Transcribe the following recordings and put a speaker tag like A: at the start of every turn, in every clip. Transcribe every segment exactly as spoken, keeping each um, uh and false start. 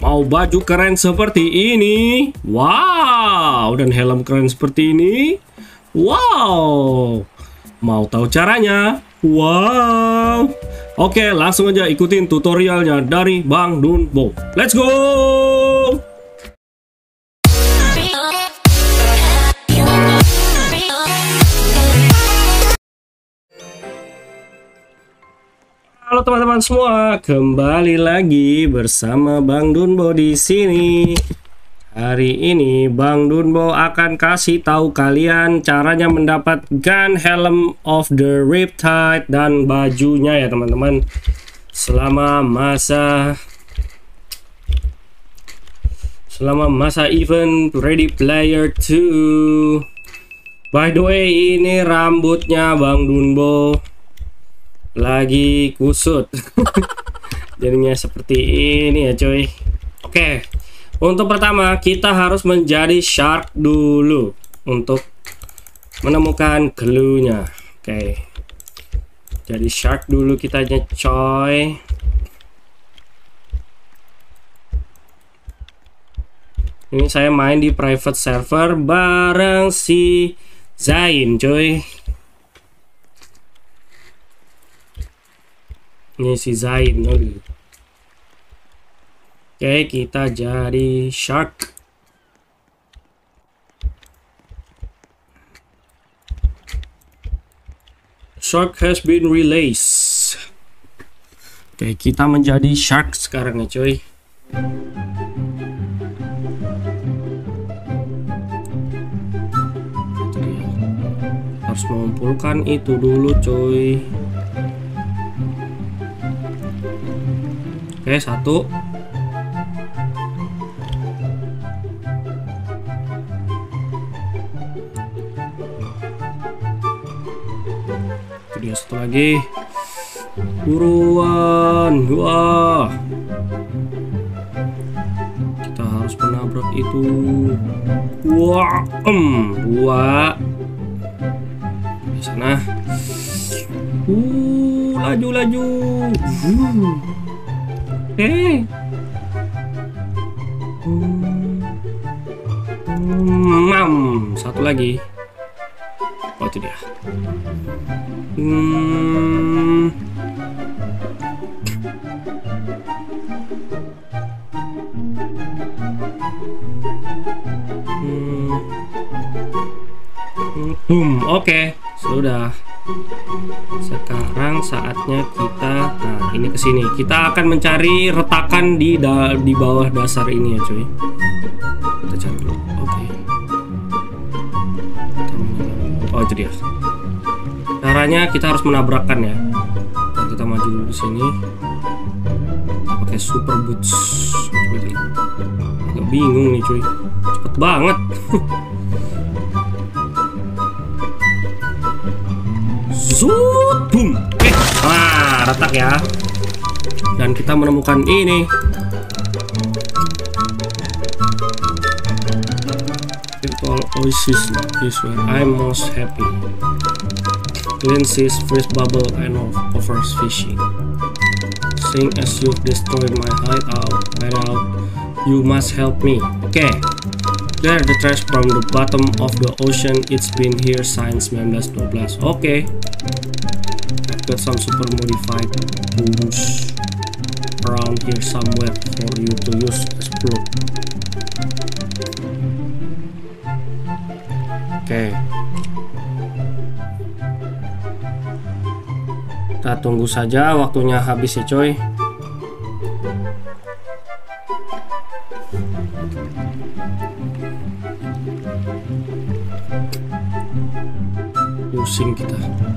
A: Mau baju keren seperti ini? Wow, dan helm keren seperti ini? Wow. Mau tahu caranya? Wow. Oke, langsung aja ikutin tutorialnya dari Bang Dunbo. Let's go. Halo teman-teman semua, kembali lagi bersama Bang Dunbo di sini. Hari ini Bang Dunbo akan kasih tahu kalian caranya mendapatkan Helm of the Riptide dan bajunya ya teman-teman. Selama masa selama masa event Ready Player two. By the way, ini rambutnya Bang Dunbo lagi kusut. Jadinya seperti ini ya coy. Oke, untuk pertama kita harus menjadi shark dulu untuk menemukan clue-nya. Oke, jadi shark dulu kitanya coy. Ini saya main di private server bareng si Zain coy. Ini si Zain dulu. Oke, kita jadi shark. Shark has been released. Oke, kita menjadi shark sekarang ya coy. Harus mengumpulkan itu dulu coy. Oke, satu. Itu dia, satu lagi. Buruan. Wah. Kita harus menabrak itu. Wah, em, dua. Di sana. Uh, laju laju. Uh. Oke. Okay. Hmm, satu lagi. Oh, itu dia. Hmm. Hmm. Boom, oke, okay. Sudah. Sekarang saatnya kita, nah ini kesini. Kita akan mencari retakan di da, di bawah dasar ini ya cuy. Kita cari dulu. Oke. Okay. Oh, itu dia. Caranya kita harus menabrakkan ya. Kita maju dulu di sini. Kita pakai super boots. Agak bingung nih cuy. Cepet banget. Zoom, boom. Eh, ah, retak ya. Dan kita menemukan ini. Virtual Oasis is where I'm most happy. Clean seas, freeze bubble, and offers fishing. Sing as you've destroyed my hideout. Hideout. You must help me. Okay. Clear the trash from the bottom of the ocean. It's been here since nineteen twelve. Okay. I've got some super modified booms around here somewhere for you to use as proof. Oke. Okay. Kita tunggu saja waktunya habis ya coy. Pusing kita.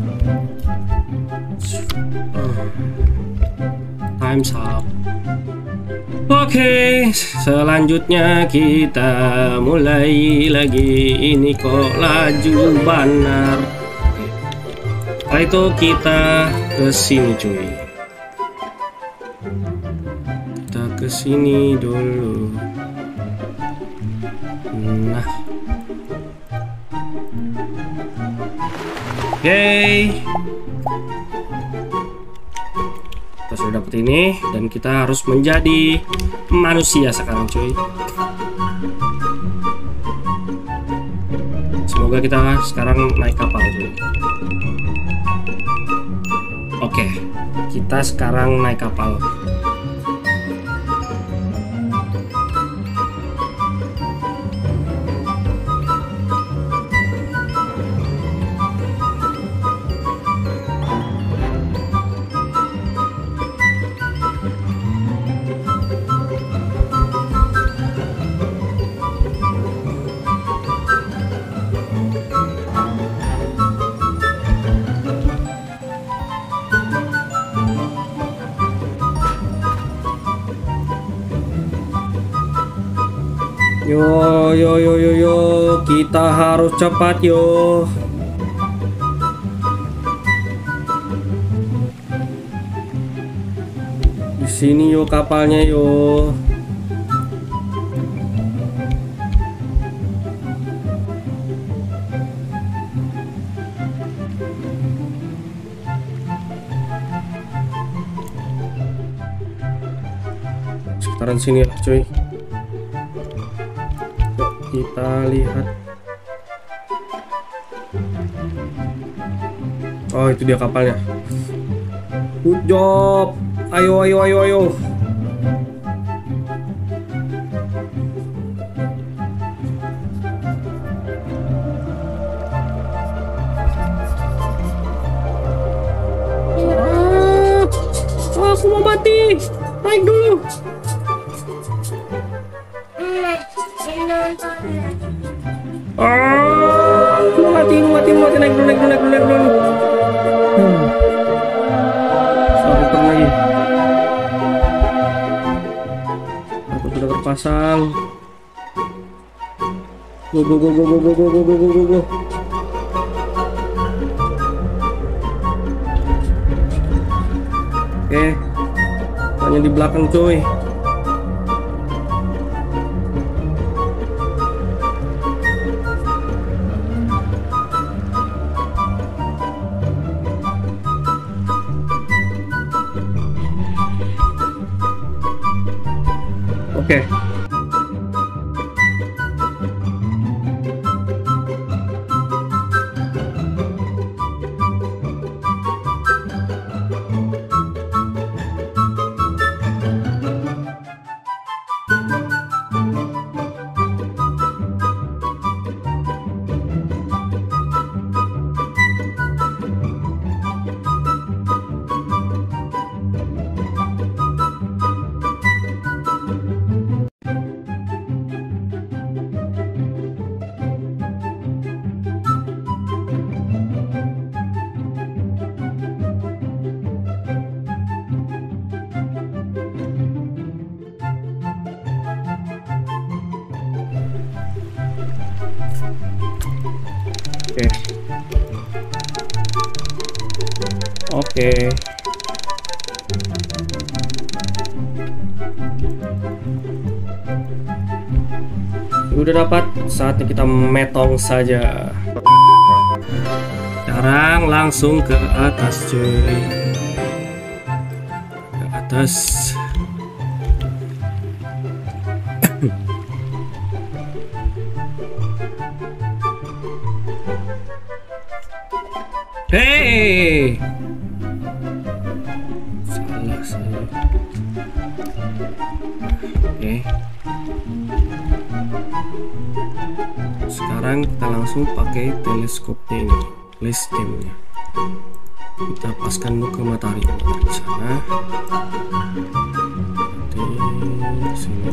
A: Time's up. Oke, okay, selanjutnya kita mulai lagi. Ini kok laju banar. Setelah itu kita ke sini cuy. Kita ke sini dulu. Nah. Oke. Okay. Kita sudah dapat ini dan kita harus menjadi manusia sekarang cuy. Semoga kita sekarang naik kapal cuy. Oke, kita sekarang naik kapal. Yo yo yo yo yo, kita harus cepat yo. Di sini yo kapalnya yo. Sekitaran sini lah cuy. Kita lihat. Oh, itu dia kapalnya. Good job. Ayo ayo ayo ayo. Ah, aku mau mati. Naik dulu. Ah, lu mati, lu mati, lu mati, naik dulu, naik dulu, naik dulu, naik dulu. Hmm. Satu turun lagi. Aku sudah terpasang. Go, go, go, go, go, go, go, go, go, go, go, go. Oke, hanya di belakang cuy. Oke. Oke. Oke. Udah dapat, saatnya kita metong saja. Sekarang langsung ke atas cuy. Ke atas. Hei, salah saya. Oke, sekarang kita langsung pakai teleskopnya ini, flash camnya. Kita paskan dulu ke matahari, matahari di sana. Di sini.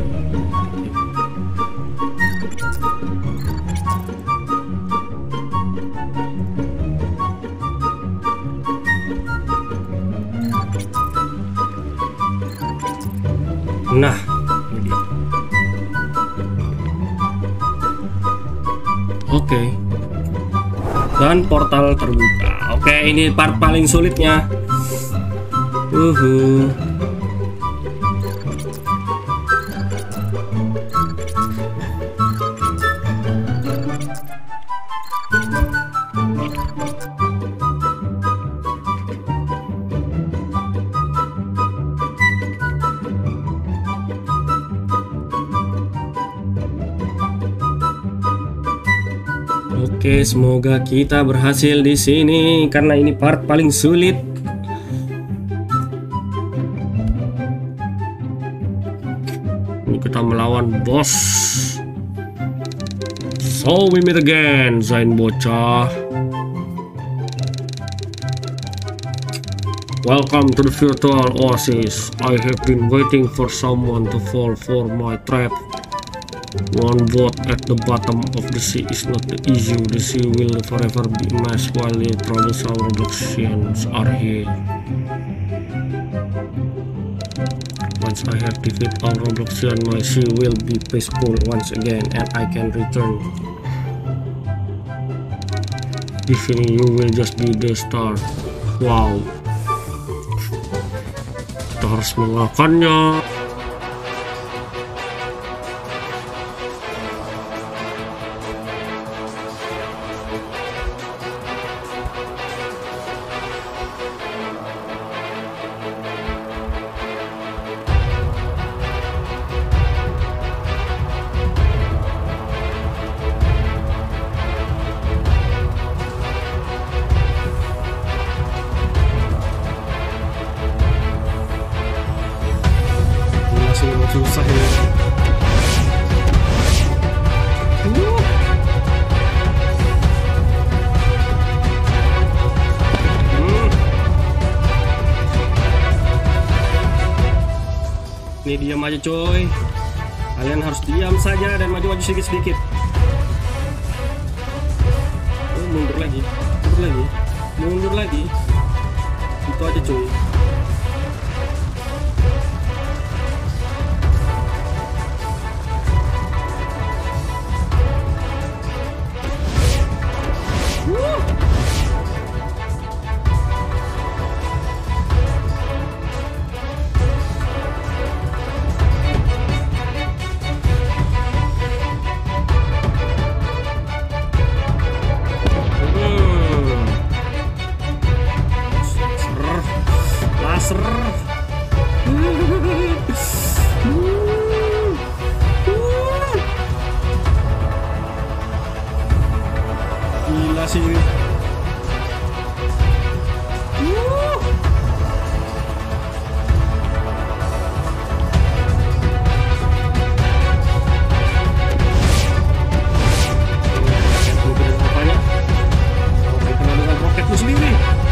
A: Nah, ini dia. Oke. Dan portal terbuka. Oke, ini part paling sulitnya. Uhu. Oke, semoga kita berhasil di sini karena ini part paling sulit. Ini kita melawan bos. So we meet again, Zain bocah. Welcome to the virtual oasis. I have been waiting for someone to fall for my trap. One boat at the bottom of the sea is not the issue. The sea will forever be a mess while the troublesome Robloxians are here. Once I have defeated all Robloxian, my sea will be peaceful once again and I can return. Defeating you will just be the start. Wow. Kita harus mengalahkannya. Susah ya. Uh. Hmm. Ini diam aja coy. Kalian harus diam saja dan maju-maju sedikit-sedikit. Oh, mundur lagi, mundur lagi, mundur lagi. Itu aja coy. Gila sih ini. Roketmu sendiri.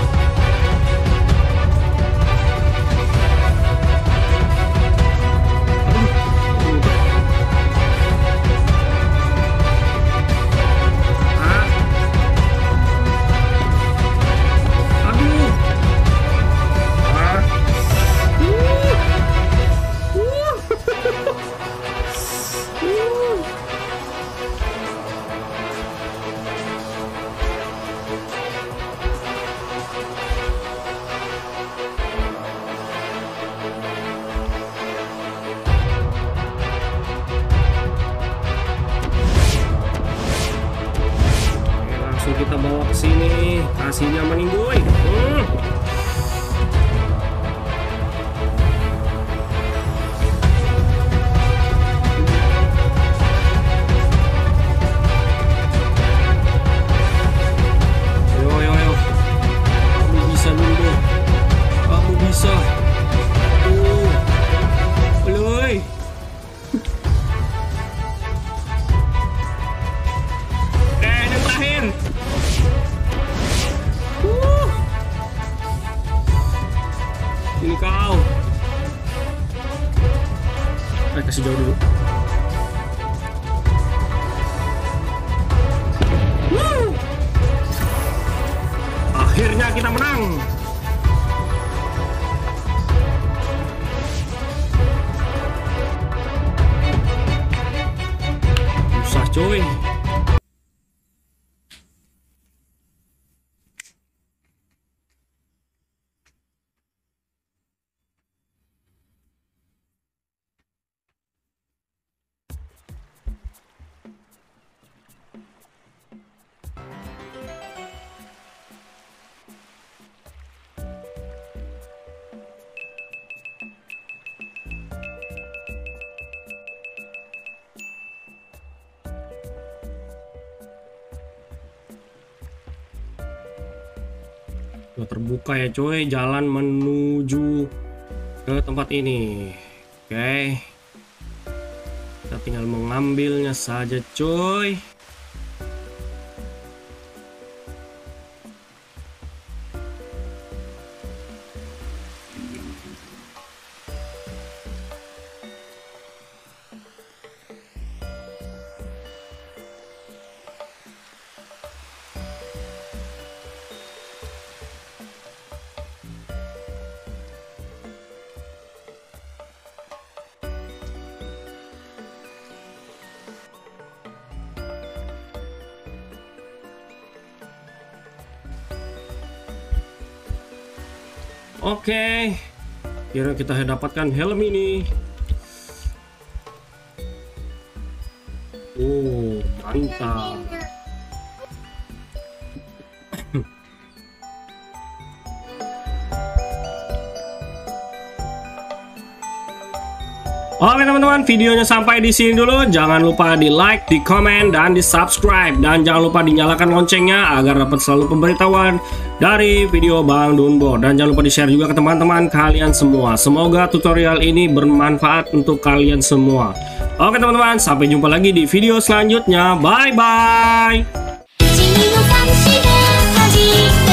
A: Kita bawa ke sini, kasih nyaman boy. Hmm. Ayo, ayo, ayo. Kamu bisa dulu. Kamu bisa. Oh. Belum. Eh, yang terakhir. Ini kau. Eh, kasih jauh dulu. Woo! Akhirnya kita menang. Susah coy. Udah terbuka ya coy, jalan menuju ke tempat ini. Oke, kita tinggal mengambilnya saja coy. Oke, kira kita dapatkan helm ini. Oh, mantap. Oke teman-teman, videonya sampai di sini dulu. Jangan lupa di like, di komen, dan di subscribe. Dan jangan lupa dinyalakan loncengnya agar dapat selalu pemberitahuan dari video Bang Dunbo. Dan jangan lupa di share juga ke teman-teman kalian semua. Semoga tutorial ini bermanfaat untuk kalian semua. Oke teman-teman, sampai jumpa lagi di video selanjutnya. Bye-bye.